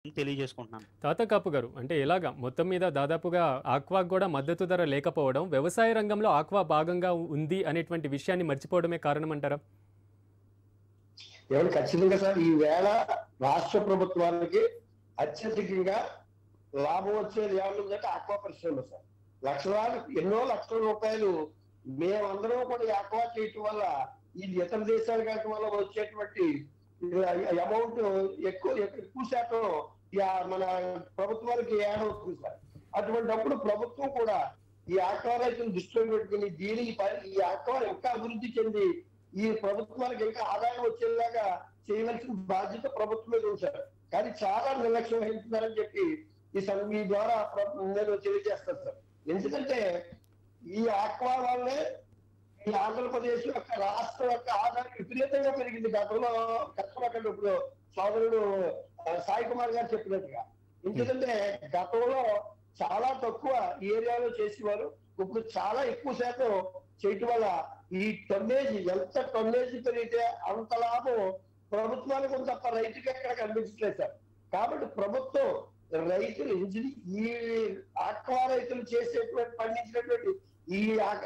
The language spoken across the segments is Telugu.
తెలియజేసుకుంటున్నాను. తాత కాపు గారు, అంటే ఎలాగా మొత్తం మీద దాదాపుగా ఆక్వాకు కూడా మద్దతు ధర లేకపోవడం, వ్యవసాయ రంగంలో ఆక్వా భాగంగా ఉంది అనేటువంటి విషయాన్ని మర్చిపోవడమే కారణం అంటారా? ఎవరు ఖచ్చితంగా సార్ ఈ వేళ రాష్ట్ర ప్రభుత్వానికి అత్యధికంగా లాభం వచ్చేది ఏమన్నుందంటే ఆక్వా పరిశ్రమ సార్. ఎన్నో లక్షల రూపాయలు మేమందరం కూడా ఈ ఆక్వా చేయటం వల్ల ఇది ఇతర దేశాలు కావటం వల్ల వచ్చేటువంటి అమౌంట్ ఎక్కువ శాతం మన ప్రభుత్వానికి యాడ్ అవుతుంది సార్. అటువంటిప్పుడు ప్రభుత్వం కూడా ఈ ఆక్వా రైతులను దృష్టిలో పెట్టుకుని ఈ ఆక్వా ఇంకా అభివృద్ధి చెంది ఈ ప్రభుత్వానికి ఇంకా ఆదాయం వచ్చేలాగా చేయవలసిన బాధ్యత ప్రభుత్వం మీద ఉంచారు. కానీ చాలా నిర్లక్ష్యం వహిస్తున్నారని చెప్పి ఈ ద్వారా నేను తెలియజేస్తాను సార్. ఎందుకంటే ఈ ఆక్వా వల్లే ఈ ఆంధ్రప్రదేశ్ యొక్క రాష్ట్రం యొక్క ఆదాయం విపరీతంగా పెరిగింది. గతంలో కష్టపడ్డ ఇప్పుడు సోదరుడు సాయి కుమార్ గారు చెప్పినట్టుగా. ఎందుకంటే గతంలో చాలా తక్కువ ఏరియాలో చేసేవారు, ఇప్పుడు చాలా ఎక్కువ శాతం చేయటం వల్ల ఈ ఎంత టన్నేజ్ పెరిగితే అంత లాభం ప్రభుత్వానికి ఉంది తప్ప రైతుకి ఎక్కడ కనిపించట్లేదు సార్. కాబట్టి ప్రభుత్వం రైతులు ఈ ఆక్వా రైతులు పండించినటువంటి ఈ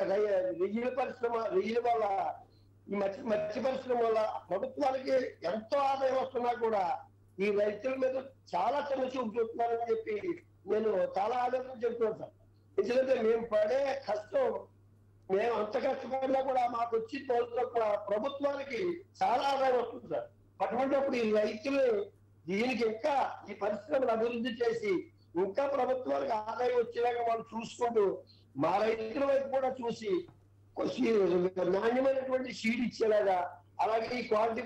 రొయ్యల వల్ల ఈ మత్స్య పరిశ్రమ వల్ల ప్రభుత్వానికి ఎంతో ఆదాయం వస్తున్నా కూడా ఈ రైతుల మీద చాలా చిన్న చూపు చూస్తున్నారని చెప్పి నేను చాలా ఆలోచన చెప్తున్నాను సార్. ఎందుకంటే మేము పడే కష్టం, మేము అంత కష్టపడినా కూడా మాకు వచ్చి ప్రభుత్వానికి చాలా ఆదాయం వస్తుంది సార్. అటువంటిప్పుడు ఈ రైతులు దీనికి ఇంకా ఈ పరిశ్రమను అభివృద్ధి చేసి ఇంకా ప్రభుత్వానికి ఆదాయం వచ్చేలాగా వాళ్ళు చూసుకుంటూ మా రైతుల వైపు కూడా చూసి నాణ్యమైనటువంటి సీడ్ ఇచ్చేలాగా, అలాగే ఈ క్వాలిటీ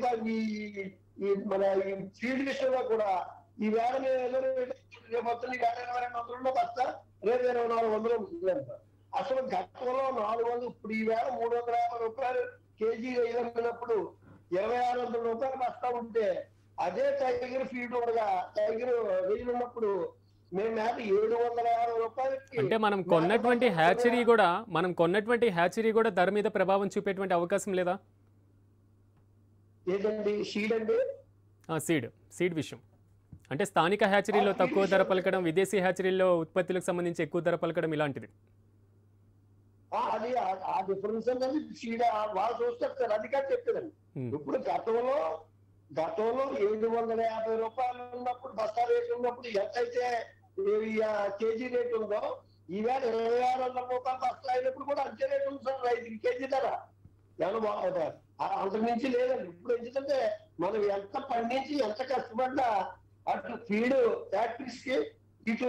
మన ఈ సీడ్ విషయంలో కూడా ఈ వేళ మేము రేపు మొత్తం ఈ వేళ 2200 బస్తా రేపు 2400 ఉంటుంది. అసలు గతంలో 400, ఇప్పుడు ఈ వేళ 350 రూపాయలు కేజీ వేయనప్పుడు 2600 రూపాయలు బస్తా ఉంటే అదే టైగర్ ఫీడ్ ఉండగా టైగర్ వెయ్యి ఉన్నప్పుడు మేము మేత 750 రూపాయలకి. అంటే మనం కొన్నటువంటి హ్యాచరీ కూడా ధర మీద ప్రభావం చూపేటువంటి అవకాశం లేదా? ఏదండి సీడ్ అండి? సీడ్ విషయం అంటే స్థానిక హ్యాచరీలో తక్కువ ధర పలకడం, విదేశీ హ్యాచరీలో ఉత్పత్తులకు సంబంధించి ఎక్కువ ధర పలకడం ఇలాంటిది. అది ఆ డిఫరెన్స్ అనేది సీడ్ వాళ్ళు చూస్తారు సార్. అది కాదు చెప్పేదండి. ఇప్పుడు గతంలో 750 రూపాయలు ఉన్నప్పుడు బస్తా రేటు ఉన్నప్పుడు ఎంతైతే కేజీ రేటు ఉందో ఈవేళ 2600 రూపాయలు బస్తా అయినప్పుడు కూడా అంతే రేటు ఉంది సార్ రైతుకి కేజీ ధర. అంతకు మించి లేదండి. ఇప్పుడు ఎందుకంటే మనం ఎంత పండించి ఎంత కష్టపడ్డా అటు ఫీడ్ ఫ్యాక్టరీస్ కి ఇటు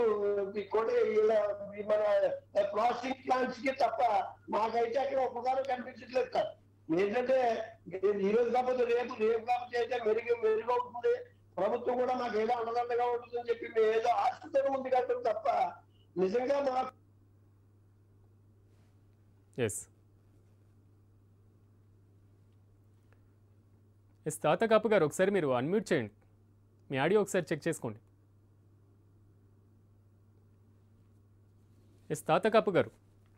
మన ప్రాసెసింగ్ ప్లాంట్స్ కి తప్ప మాకైతే అక్కడ ఉపకారం కనిపించట్లేదు సార్. ఏంటంటే ఈ రోజు కాకపోతే రేపు కాకపోతే అయితే మెరుగవుతుంది, ప్రభుత్వం కూడా మాకు ఏదో అండదండగా ఉంటుందని చెప్పి మేము ఏదో ఆశతో ముందు కట్టడం తప్ప నిజంగా మాకు. తాత కాపు గారు, ఒకసారి మీరు అన్మ్యూట్ చేయండి, మీ ఆడియో ఒకసారి చెక్ చేసుకోండి. తాత కాపు గారు.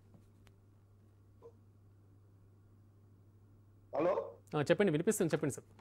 హలో, చెప్పండి, వినిపిస్తుంది, చెప్పండి సార్.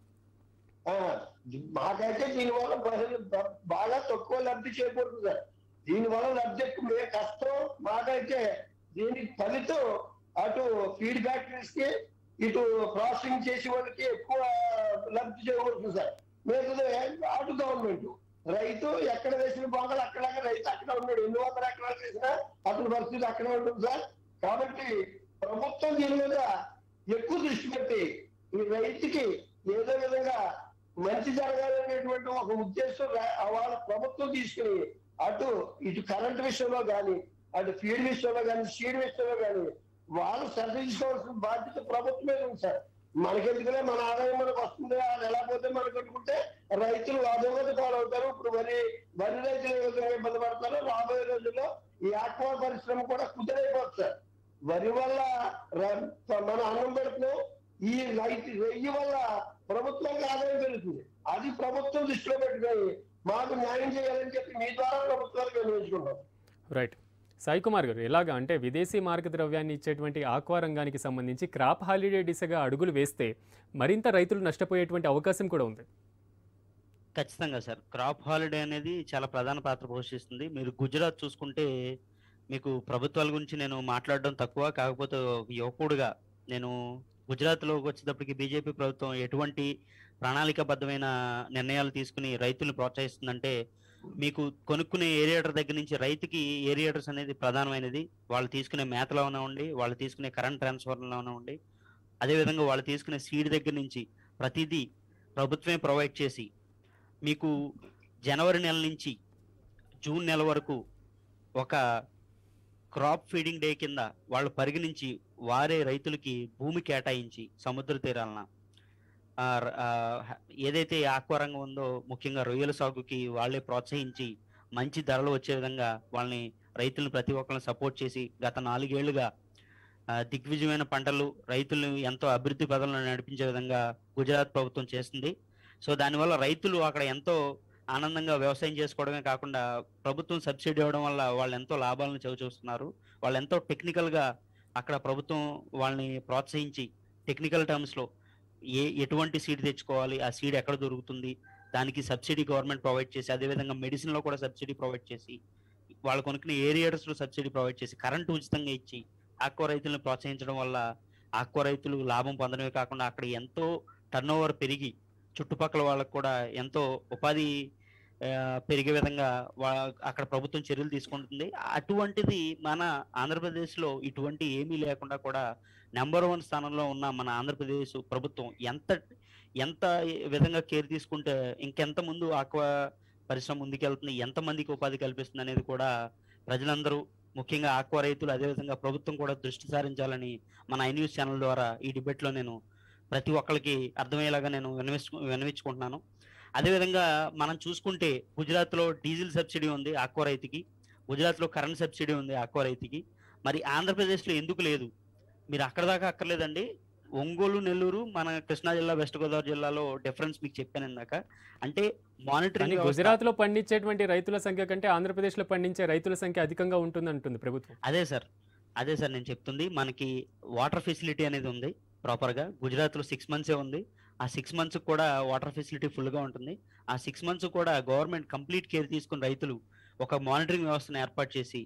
మాకైతే దీనివల్ల ప్రజలు బాగా తక్కువ లబ్ధి చేకూరుతుంది సార్. దీనివల్ల లబ్ధి ఎక్కువ కష్టం మాకైతే. దీనికి ఫలితం అటు ఫీడ్ ఫ్యాక్టరీస్ కి ఇటు ప్రాసెసింగ్ చేసే వాళ్ళకి ఎక్కువ లబ్ధి చేకూరుతుంది సార్. అటు గవర్నమెంట్ రైతు ఎక్కడ వేసిన పొంగలు అక్కడక్కడ రైతు అక్కడ ఉన్నాడు. 800 ఎకరాలు వేసినా అతని పరిస్థితి అక్కడే ఉంటుంది సార్. కాబట్టి ప్రభుత్వం దీని మీద ఎక్కువ దృష్టి పెట్టి ఈ రైతుకి ఏదో విధంగా మంచి జరగాలనేటువంటి ఒక ఉద్దేశం వాళ్ళ ప్రభుత్వం తీసుకుని ఇటు కరెంట్ విషయంలో కానీ, అటు ఫీడ్ విషయంలో కానీ, సీడ్ విషయంలో కానీ వాళ్ళు శ్రద్ధ తీసుకోవాల్సిన బాధ్యత ప్రభుత్వం మీద ఉంది సార్. మనకెందుకునే మన ఆదాయం మనకు వస్తుంది, అది ఎలా పోతే మనకు అనుకుంటే రైతులు అధోగతి పాలవుతారు. ఇప్పుడు వరి రైతులు ఏ విధంగా ఇబ్బంది పడతారో రాబోయే రోజుల్లో ఈ ఆక్వా పరిశ్రమ కూడా కుదిరైపోతుంది సార్. వరి వల్ల మన అన్నం పెడుతున్నాం, ఈ రొయ్యి వల్ల ప్రభుత్వానికి ఆదాయం పెరుగుతుంది. అది ప్రభుత్వం దృష్టిలో పెట్టుకొని మాకు న్యాయం చేయాలని చెప్పి మీ ద్వారా ప్రభుత్వానికి నిర్ణయించుకుంటాం. రైట్. సాయి కుమార్ గారు, ఎలాగా అంటే విదేశీ మార్గ ద్రవ్యాన్ని ఇచ్చేటువంటి ఆక్వా రంగానికి సంబంధించి క్రాప్ హాలిడే దిశగా అడుగులు వేస్తే మరింత రైతులు నష్టపోయేటువంటి అవకాశం కూడా ఉంది. ఖచ్చితంగా సార్. క్రాప్ హాలిడే అనేది చాలా ప్రధాన పాత్ర పోషిస్తుంది. మీరు గుజరాత్ చూసుకుంటే, మీకు ప్రభుత్వాల గురించి నేను మాట్లాడడం తక్కువ. కాకపోతే ఒక యువకుడుగా నేను గుజరాత్‌లోకి వచ్చేటప్పటికి బీజేపీ ప్రభుత్వం ఎటువంటి ప్రణాళికాబద్ధమైన నిర్ణయాలు తీసుకొని రైతుల్ని ప్రోత్సహిస్తుందంటే, మీకు కొనుక్కునే ఏరియేటర్ దగ్గర నుంచి రైతుకి ఏరియేటర్స్ అనేది ప్రధానమైనది. వాళ్ళు తీసుకునే మేతలో అవనివ్వండి, వాళ్ళు తీసుకునే కరెంట్ ట్రాన్స్‌ఫార్మర్‌లో అవనివ్వండి, అదేవిధంగా వాళ్ళు తీసుకునే సీడ్ దగ్గర నుంచి ప్రతీదీ ప్రభుత్వమే ప్రొవైడ్ చేసి మీకు జనవరి నెల నుంచి జూన్ నెల వరకు ఒక క్రాప్ ఫీడింగ్ డే కింద వాళ్ళు పరిగణించి వారే రైతులకి భూమి కేటాయించి సముద్ర తీరాలన ఏదైతే ఆక్వా రంగం ఉందో ముఖ్యంగా రొయ్యల సాగుకి వాళ్ళే ప్రోత్సహించి మంచి ధరలు వచ్చే విధంగా వాళ్ళని రైతులను ప్రతి ఒక్కరిని సపోర్ట్ చేసి గత 4 ఏళ్లుగా దిగ్విజయమైన పంటలు రైతులను ఎంతో అభివృద్ధి పదంలో నడిపించే విధంగా గుజరాత్ ప్రభుత్వం చేస్తుంది. సో దానివల్ల రైతులు అక్కడ ఎంతో ఆనందంగా వ్యవసాయం చేసుకోవడమే కాకుండా ప్రభుత్వం సబ్సిడీ ఇవ్వడం వల్ల వాళ్ళు ఎంతో లాభాలను చవిచూస్తున్నారు. వాళ్ళు ఎంతో టెక్నికల్గా అక్కడ ప్రభుత్వం వాళ్ళని ప్రోత్సహించి టెక్నికల్ టర్మ్స్లో ఎటువంటి సీడ్ తెచ్చుకోవాలి, ఆ సీడ్ ఎక్కడ దొరుకుతుంది, దానికి సబ్సిడీ గవర్నమెంట్ ప్రొవైడ్ చేసి, అదేవిధంగా మెడిసిన్లో కూడా సబ్సిడీ ప్రొవైడ్ చేసి, వాళ్ళు కొనుక్కునే ఏరియేటర్స్లో సబ్సిడీ ప్రొవైడ్ చేసి, కరెంటు ఉచితంగా ఇచ్చి ఆక్వా రైతులను ప్రోత్సహించడం వల్ల ఆక్వా రైతులు లాభం పొందడమే కాకుండా అక్కడ ఎంతో టర్నోవర్ పెరిగి చుట్టుపక్కల వాళ్ళకు కూడా ఎంతో ఉపాధి పెరిగే విధంగా అక్కడ ప్రభుత్వం చర్యలు తీసుకుంటుంది. అటువంటిది మన ఆంధ్రప్రదేశ్లో ఇటువంటి ఏమీ లేకుండా కూడా నెంబర్ 1 స్థానంలో ఉన్న మన ఆంధ్రప్రదేశ్ ప్రభుత్వం ఎంత ఎంత విధంగా కేర్ తీసుకుంటే ఇంకెంత ముందు ఆక్వా పరిశ్రమ ముందుకెళ్తుంది, ఎంతమందికి ఉపాధి కల్పిస్తుంది అనేది కూడా ప్రజలందరూ ముఖ్యంగా ఆక్వా రైతులు అదేవిధంగా ప్రభుత్వం కూడా దృష్టి సారించాలని మన ఐ న్యూస్ ఛానల్ ద్వారా ఈ డిబేట్లో నేను ప్రతి ఒక్కరికి అర్థమయ్యేలాగా నేను విన్నవించుకుంటున్నాను. అదేవిధంగా మనం చూసుకుంటే గుజరాత్లో డీజిల్ సబ్సిడీ ఉంది ఆక్వా రైతుకి, గుజరాత్లో కరెంట్ సబ్సిడీ ఉంది ఆక్వా రైతుకి. మరి ఆంధ్రప్రదేశ్లో ఎందుకు లేదు? మీరు అక్కడ దాకా అక్కర్లేదండి. ఒంగోలు, నెల్లూరు, మన కృష్ణా జిల్లా, వెస్ట్ గోదావరి జిల్లాలో డిఫరెన్స్ మీకు చెప్పాను ఇందాక. అంటే మానిటరింగ్ గుజరాత్లో పండించేటువంటి రైతుల సంఖ్య కంటే ఆంధ్రప్రదేశ్లో పండించే రైతుల సంఖ్య అధికంగా ఉంటుందంటుంది ప్రభుత్వం. అదే సార్ నేను చెప్తుంది. మనకి వాటర్ ఫెసిలిటీ అనేది ఉంది ప్రాపర్గా. గుజరాత్లో 6 మంత్సే ఉంది. ఆ 6 మంత్స్ కూడా వాటర్ ఫెసిలిటీ ఫుల్గా ఉంటుంది. ఆ 6 మంత్స్ కూడా గవర్నమెంట్ కంప్లీట్ కేర్ తీసుకుని రైతులు ఒక మానిటరింగ్ వ్యవస్థను ఏర్పాటు చేసి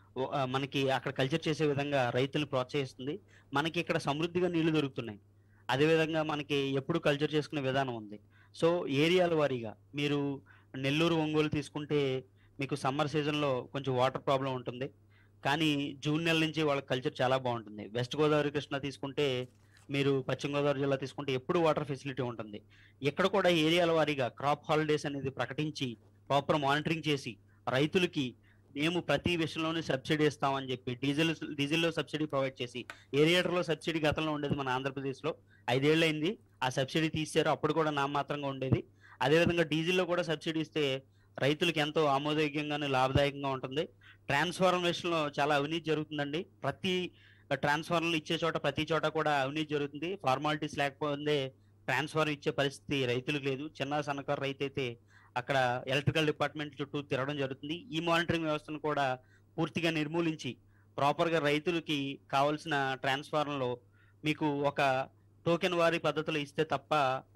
మనకి అక్కడ కల్చర్ చేసే విధంగా రైతులను ప్రోత్సహిస్తుంది. మనకి ఇక్కడ సమృద్ధిగా నీళ్లు దొరుకుతున్నాయి. అదేవిధంగా మనకి ఎప్పుడు కల్చర్ చేసుకునే విధానం ఉంది. సో ఏరియాల వారీగా మీరు నెల్లూరు, ఒంగోలు తీసుకుంటే మీకు సమ్మర్ సీజన్లో కొంచెం వాటర్ ప్రాబ్లం ఉంటుంది, కానీ జూన్ నెల నుంచి వాళ్ళ కల్చర్ చాలా బాగుంటుంది. వెస్ట్ గోదావరి, కృష్ణా తీసుకుంటే, మీరు పశ్చిమ గోదావరి జిల్లా తీసుకుంటే ఎప్పుడు వాటర్ ఫెసిలిటీ ఉంటుంది. ఇక్కడ కూడా ఏరియాల వారీగా క్రాప్ హాలిడేస్ అనేది ప్రకటించి ప్రాపర్ మానిటరింగ్ చేసి రైతులకి మేము ప్రతి విషయంలోనే సబ్సిడీ ఇస్తామని చెప్పి డీజిల్లో సబ్సిడీ ప్రొవైడ్ చేసి, ఏరియేటర్లో సబ్సిడీ గతంలో ఉండేది మన ఆంధ్రప్రదేశ్లో 5 ఏళ్ళు అయింది. ఆ సబ్సిడీ తీశారు, అప్పుడు కూడా నామాత్రంగా ఉండేది. అదేవిధంగా డీజిల్లో కూడా సబ్సిడీ ఇస్తే రైతులకు ఎంతో ఆమోదయోగ్యంగానే లాభదాయకంగా ఉంటుంది. ట్రాన్స్ఫార్మేషన్లో చాలా అవినీతి జరుగుతుందండి. ప్రతి ట్రాన్స్ఫార్మర్లు ఇచ్చే చోట ప్రతి చోట కూడా అవినీతి జరుగుతుంది. ఫార్మాలిటీస్ లేకపోతే ట్రాన్స్ఫార్మర్ ఇచ్చే పరిస్థితి రైతులకు లేదు. చిన్న సన్నకారు రైతు అయితే అక్కడ ఎలక్ట్రికల్ డిపార్ట్మెంట్ చుట్టూ తిరగడం జరుగుతుంది. ఈ మానిటరింగ్ వ్యవస్థను కూడా పూర్తిగా నిర్మూలించి ప్రాపర్గా రైతులకి కావాల్సిన ట్రాన్స్ఫార్మర్లో మీకు ఒక టోకెన్ వారీ పద్ధతిలో ఇస్తే తప్ప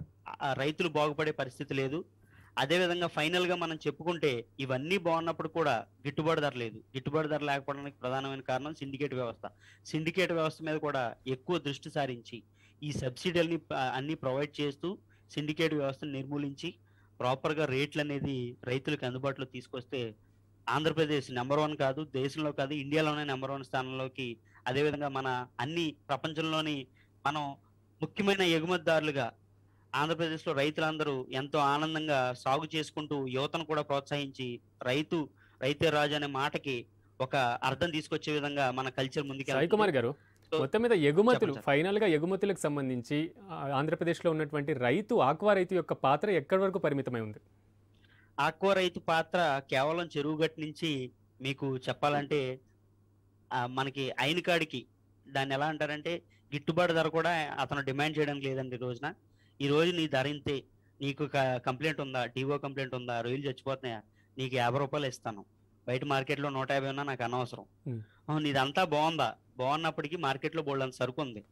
రైతులు బాగుపడే పరిస్థితి లేదు. అదేవిధంగా ఫైనల్గా మనం చెప్పుకుంటే ఇవన్నీ బాగున్నప్పుడు కూడా గిట్టుబాటు ధర లేదు. గిట్టుబాటు ధర లేకపోవడానికి ప్రధానమైన కారణం సిండికేట్ వ్యవస్థ. సిండికేట్ వ్యవస్థ మీద కూడా ఎక్కువ దృష్టి సారించి ఈ సబ్సిడీలని అన్ని ప్రొవైడ్ చేస్తూ సిండికేట్ వ్యవస్థను నిర్మూలించి ప్రాపర్గా రేట్లు అనేది రైతులకు అందుబాటులో తీసుకొస్తే ఆంధ్రప్రదేశ్ నెంబర్ 1 కాదు, దేశంలో కాదు, ఇండియాలోనే నెంబర్ 1 స్థానంలోకి, అదేవిధంగా మన అన్ని ప్రపంచంలోని మనం ముఖ్యమైన ఎగుమతిదారులుగా ఆంధ్రప్రదేశ్లో రైతులందరూ ఎంతో ఆనందంగా సాగు చేసుకుంటూ యువతను కూడా ప్రోత్సహించి రైతే రాజు అనే మాటకి ఒక అర్థం తీసుకొచ్చే విధంగా మన కల్చర్ ముందుకు. సాయి కుమార్ గారు, మొత్తం మీద ఎగుమతులు, ఫైనల్ గా ఎగుమతులకు సంబంధించి ఆంధ్రప్రదేశ్లో ఉన్నటువంటి ఆక్వా రైతు యొక్క పాత్ర ఎక్కడి వరకు పరిమితమై ఉంది? ఆక్వా రైతు పాత్ర కేవలం చెరువు గట్టు నుంచి మీకు చెప్పాలంటే మనకి అయిన కాడికి దాన్ని ఎలా అంటారంటే గిట్టుబాటు ధర కూడా అతను డిమాండ్ చేయడం లేదండి. ఈ రోజు నీ ధర ఇంతే, నీకు కంప్లైంట్ ఉందా, డివో కంప్లైంట్ ఉందా, రొయ్యలు చచ్చిపోతున్నాయా, నీకు 50 రూపాయలు ఇస్తాను, బయట మార్కెట్లో 150 ఉన్నా నాకు అనవసరం, నీదంతా బాగున్నప్పటికీ మార్కెట్లో బోల్డంత సరుకు ఉంది,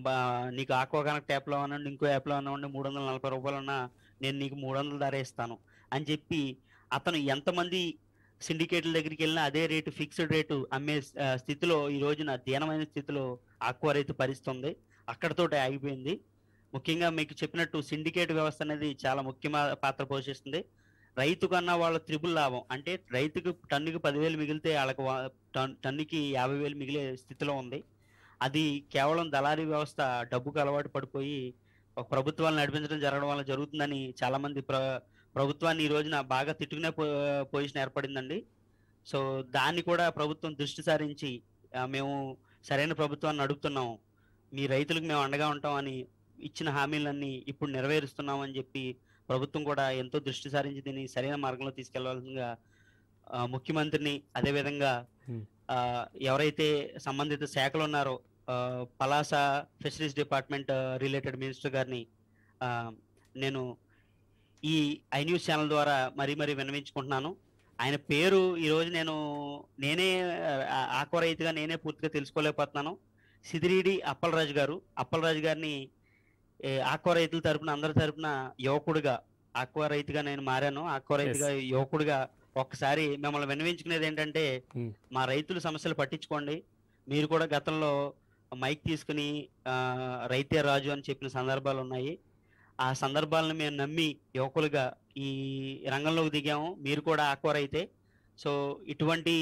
నీకు ఆక్వా కనెక్ట్ యాప్లో అనండి, ఇంకో యాప్లో అనండి 340 రూపాయలు ఉన్నా నేను నీకు 300 ధర ఇస్తాను, అని చెప్పి అతను ఎంతమంది సిండికేట్ల దగ్గరికి వెళ్ళినా అదే రేటు ఫిక్స్డ్ రేటు అమ్మే స్థితిలో ఈ రోజున దీనమైన స్థితిలో ఆక్వా రైతు పరిస్థితి ఉంది. అక్కడతోటే ఆగిపోయింది. ముఖ్యంగా మీకు చెప్పినట్టు సిండికేట్ వ్యవస్థ అనేది చాలా ముఖ్యమైన పాత్ర పోషిస్తుంది. రైతు కన్నా వాళ్ళ త్రిబుల్ లాభం, అంటే రైతుకు టన్నుకి 10,000 మిగిలితే వాళ్ళకి టన్నుకి 50,000 మిగిలే స్థితిలో ఉంది. అది కేవలం దళారీ వ్యవస్థ డబ్బుకు అలవాటు పడిపోయి ఒక ప్రభుత్వాలను నడిపించడం జరగడం వల్ల జరుగుతుందని చాలా మంది ప్రభుత్వాన్ని ఈ రోజున బాగా తిట్టుకునే పొజిషన్ ఏర్పడిందండి. సో దాన్ని కూడా ప్రభుత్వం దృష్టి సారించి మేము సరైన ప్రభుత్వాన్ని నడుపుతున్నాం, మీ రైతులకు మేము అండగా ఉంటాం అని ఇచ్చిన హామీలన్నీ ఇప్పుడు నెరవేరుస్తున్నామని చెప్పి ప్రభుత్వం కూడా ఎంతో దృష్టి సారించి దీన్ని సరైన మార్గంలో తీసుకెళ్లాల్సిందిగా ముఖ్యమంత్రిని, అదేవిధంగా ఎవరైతే సంబంధిత శాఖలు ఉన్నారో Palasa fisheries department related minister గారిని నేను ఈ ఐ న్యూస్ ఛానల్ ద్వారా మరీ విన్నవించుకుంటున్నాను. ఆయన పేరు ఈరోజు నేనే ఆక్వా రైతుగా నేనే పూర్తిగా తెలుసుకోలేకపోతున్నాను. సిదిరిడి అప్పలరాజు గారు. అప్పలరాజు గారిని ఆక్వా రైతుల తరపున అందరి తరపున యువకుడిగా, ఆక్వా రైతుగా నేను మారాను, ఆక్వా రైతుగా యువకుడిగా ఒక్కసారి మిమ్మల్ని విన్నవించుకునేది ఏంటంటే, మా రైతుల సమస్యలు పట్టించుకోండి. మీరు కూడా గతంలో మైక్ తీసుకుని రైతే రాజు అని చెప్పిన సందర్భాలు ఉన్నాయి. ఆ సందర్భాలను మేము నమ్మి యువకులుగా ఈ రంగంలోకి దిగాము. మీరు కూడా ఆక్వా రైతే. సో ఇటువంటి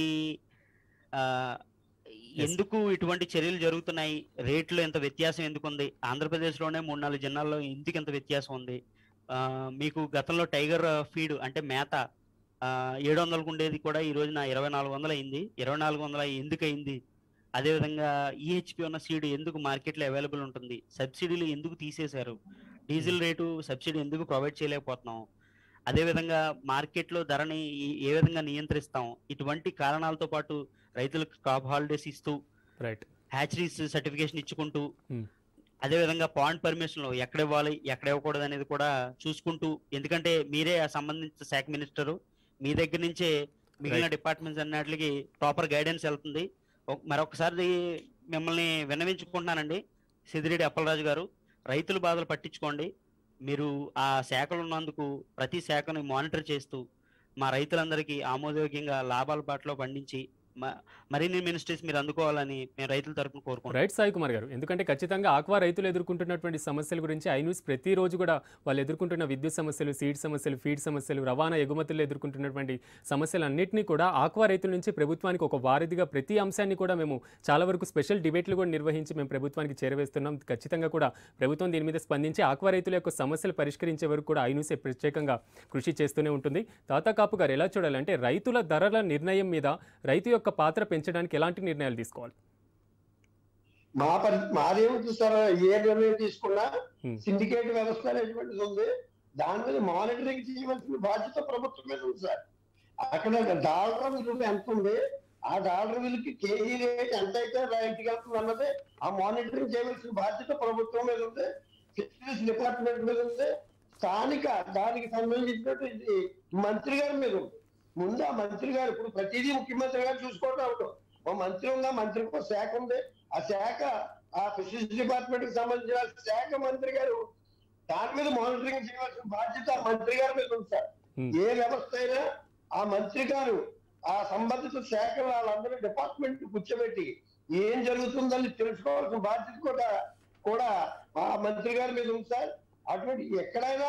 ఎందుకు ఇటువంటి చర్యలు జరుగుతున్నాయి, రేట్లు ఎంత వ్యత్యాసం ఎందుకు ఉంది, ఆంధ్రప్రదేశ్లోనే 3-4 జిల్లాల్లో ఎందుకు ఎంత వ్యత్యాసం ఉంది, మీకు గతంలో టైగర్ ఫీడ్ అంటే మేత 700కు ఉండేది కూడా ఈ రోజున 2400 అయింది. 2400 ఎందుకు అయింది? అదేవిధంగా ఈహెచ్పి ఉన్న సీడ్ ఎందుకు మార్కెట్లో అవైలబుల్ ఉంటుంది, సబ్సిడీలు ఎందుకు తీసేశారు, డీజిల్ రేటు సబ్సిడీ ఎందుకు ప్రొవైడ్ చేయలేకపోతున్నాం, అదేవిధంగా మార్కెట్లో ధరని ఏ విధంగా నియంత్రిస్తాం, ఇటువంటి కారణాలతో పాటు రైతులకు క్రాప్ హాలిడేస్ ఇస్తూ, హ్యాచరీస్ సర్టిఫికేషన్ ఇచ్చుకుంటూ, అదేవిధంగా పాండ్ పర్మిషన్లు ఎక్కడ ఇవ్వాలి ఎక్కడ ఇవ్వకూడదు అనేది కూడా చూసుకుంటూ, ఎందుకంటే మీరే ఆ సంబంధించిన శాఖ మినిస్టరు, మీ దగ్గర నుంచే మిగిలిన డిపార్ట్మెంట్స్ అన్నిటికి ప్రాపర్ గైడెన్స్ వెళ్తుంది. మరొకసారి మిమ్మల్ని విన్నవించుకుంటున్నానండి, సిదిరెడ్డి అప్పలరాజు గారు, రైతుల బాధలు పట్టించుకోండి. మీరు ఆ శాఖలు ఉన్నందుకు ప్రతి శాఖని మానిటర్ చేస్తూ మా రైతులందరికీ ఆమోదయోగ్యంగా లాభాల బాటలో పండించి మరిన్ని మినిస్ట్రీస్ మీరు అందుకోవాలని మేము రైతుల తరపున కోరుకుంటున్నాం. రైట్ సాయి కుమార్ గారు, ఎందుకంటే ఖచ్చితంగా ఆక్వా రైతులు ఎదుర్కొంటున్నటువంటి సమస్యల గురించి ఐ న్యూస్ ప్రతిరోజు కూడా వాళ్ళు ఎదుర్కొంటున్న విద్యుత్ సమస్యలు, సీడ్ సమస్యలు, ఫీడ్ సమస్యలు, రవాణా ఎగుమతులు ఎదుర్కొంటున్నటువంటి సమస్యలన్నింటినీ కూడా ఆక్వా రైతుల నుంచి ప్రభుత్వానికి ఒక వారధిగా ప్రతి అంశాన్ని కూడా మేము చాలా వరకు స్పెషల్ డిబేట్లు కూడా నిర్వహించి మేము ప్రభుత్వానికి చేరవేస్తున్నాం. ఖచ్చితంగా కూడా ప్రభుత్వం దీని మీద స్పందించి ఆక్వా రైతుల యొక్క సమస్యలు పరిష్కరించే వరకు కూడా ఐ న్యూస్ ప్రత్యేకంగా కృషి చేస్తూనే ఉంటుంది. తాతాకాపు గారు, ఎలా చూడాలంటే రైతుల ధరల నిర్ణయం మీద రైతు యొక్క పాత్ర పెంచడానికి ఎలాంటి నిర్ణయాలు తీసుకోవాలి? మాదేమిటి సార్, ఏ నిర్ణయం తీసుకున్నా సిండికేట్ వ్యవస్థ అనేటువంటిది ఉంది. దాని మీద మానిటరింగ్ చేయవలసిన బాధ్యత ప్రభుత్వం మీద ఉంది సార్. అక్కడ డాలర్ విలువ ఎంత ఉంది, ఆ డాలర్ విలువకి కేజీ రేట్ ఎంత అయితే రైతుకి వెళ్తుంది అన్నది ఆ మానిటరింగ్ చేయవలసిన బాధ్యత ప్రభుత్వం మీద ఉంది, ఫిషరీస్ డిపార్ట్మెంట్ మీద ఉంది, స్థానిక దానికి సంబంధించినటువంటి మంత్రి గారి మీద ఉంది. ముందు ఆ మంత్రి గారు, ఇప్పుడు ప్రతిదీ ముఖ్యమంత్రి గారు చూసుకోవడం అవుతాం. ఓ మంత్రి ఉందా, మంత్రికి ఒక శాఖ ఉంది, ఆ శాఖ ఆ ఫిషరీస్ డిపార్ట్మెంట్ కి సంబంధించిన శాఖ మంత్రి గారు దాని మీద మానిటరింగ్ చేయవలసిన బాధ్యత ఆ మంత్రి గారి మీద ఉంది సార్. ఏ వ్యవస్థ అయినా ఆ మంత్రి గారు ఆ సంబంధిత శాఖ వాళ్ళందరూ డిపార్ట్మెంట్ కూర్చోబెట్టి ఏం జరుగుతుందని తెలుసుకోవాల్సిన బాధ్యత కూడా ఆ మంత్రి గారి మీద ఉంది సార్. అటువంటి ఎక్కడైనా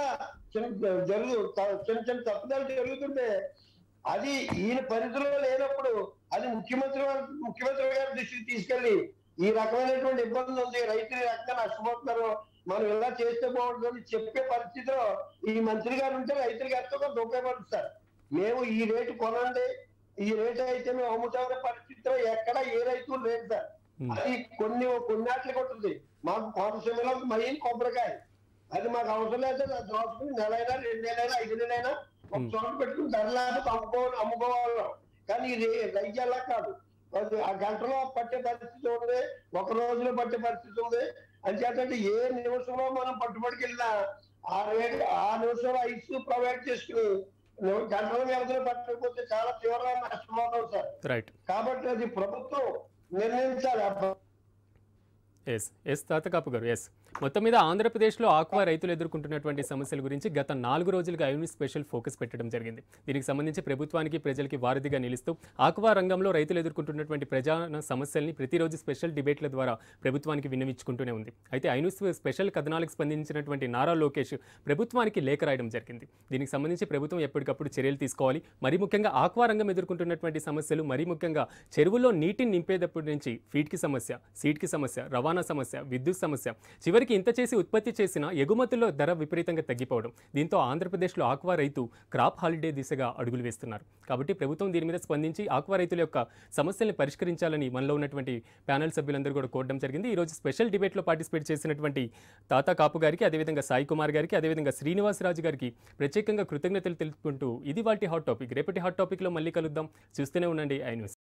చిన్న తప్పుదాలు జరుగుతుంటే అది ఈయన పరిధిలో లేనప్పుడు అది ముఖ్యమంత్రి గారి దృష్టికి తీసుకెళ్లి ఈ రకమైనటువంటి ఇబ్బంది ఉంది, రైతులు ఈ రకంగా నష్టపోతున్నారు, మనం ఇలా చేస్తే బాగుంటుందని చెప్పే పరిస్థితిలో ఈ మంత్రి గారు ఉంటే రైతులకి ఎంతో కొంత ఉపయోగపడుతుంది. మేము ఈ రేటు కొనండి, ఈ రేటు అయితే మేము అమ్ముతామనే పరిస్థితిలో ఎక్కడ ఏ రైతులు లేదు సార్. అది కొన్నిట్లకి ఉంటుంది. మాకు కోనసీమలో మెయిన్ కొబ్బరికాయ, అది మాకు అవసరం లేదు, దోచుకుని నెలైనా 2 నెలలైనా 5 నెలలైనా ఒక చోట పెట్టుకుని ధర లేకపోతే అమ్ముకోవాలి. కానీ ఇది రైతు అలా కాదు, ఆ గంటలో పట్టే పరిస్థితి ఉంది, ఒక రోజులో పట్టే పరిస్థితి ఉంది. అంచేతంటే ఏ నిమిషంలో మనం పట్టుబడికెళ్ళినా ఆ నిమిషంలో ఐస్ ప్రొవైడ్ చేసుకుని గంటల వ్యవధిలో పట్టకపోతే చాలా తీవ్రంగా నష్టపోతాం సార్. కాబట్టి అది ప్రభుత్వం నిర్ణయించాలి. తాతకాపు గారు, మొత్తం మీద ఆంధ్రప్రదేశ్లో ఆక్వా రైతులు ఎదుర్కొంటున్నటువంటి సమస్యల గురించి గత 4 రోజులుగా ఐన్యూస్ స్పెషల్ ఫోకస్ పెట్టడం జరిగింది. దీనికి సంబంధించి ప్రభుత్వానికి ప్రజలకి వారధిగా నిలుస్తూ ఆక్వా రంగంలో రైతులు ఎదుర్కొంటున్నటువంటి ప్రజాన సమస్యల్ని ప్రతిరోజు స్పెషల్ డిబేట్ల ద్వారా ప్రభుత్వానికి విన్నవించుకుంటూనే ఉంది. అయితే ఐన్యూస్ స్పెషల్ కథనాలకు స్పందించినటువంటి నారా లోకేష్ ప్రభుత్వానికి లేఖ రాయడం జరిగింది. దీనికి సంబంధించి ప్రభుత్వం ఎప్పటికప్పుడు చర్యలు తీసుకోవాలి. మరీ ముఖ్యంగా ఆక్వా రంగం ఎదుర్కొంటున్నటువంటి సమస్యలు, మరీ ముఖ్యంగా చెరువులో నీటిని నింపేటప్పటి నుంచి ఫీడ్కి సమస్య, సీడ్కి సమస్య, రవాణా సమస్య, విద్యుత్ సమస్య, చివరికి ఇంత చేసి ఉత్పత్తి చేసిన ఎగుమతుల్లో ధర విపరీతంగా తగ్గిపోవడం, దీంతో ఆంధ్రప్రదేశ్లో ఆక్వా రైతు క్రాప్ హాలిడే దిశగా అడుగులు వేస్తున్నారు. కాబట్టి ప్రభుత్వం దీని మీద స్పందించి ఆక్వా రైతుల యొక్క సమస్యల్ని పరిష్కరించాలని మనలో ఉన్నటువంటి ప్యానెల్ సభ్యులందరూ కూడా కోరడం జరిగింది. ఈరోజు స్పెషల్ డిబేట్లో పార్టిసిపేట్ చేసినటువంటి తాతా కాపు గారికి, అదేవిధంగా సాయి కుమార్ గారికి, అదేవిధంగా శ్రీనివాసరాజు గారికి ప్రత్యేకంగా కృతజ్ఞతలు తెలుపుకుంటూ ఇది వాటి హాట్ టాపిక్. రేపటి హాట్ టాపిక్లో మళ్ళీ కలుద్దాం. చూస్తూనే ఉండండి ఐ న్యూస్.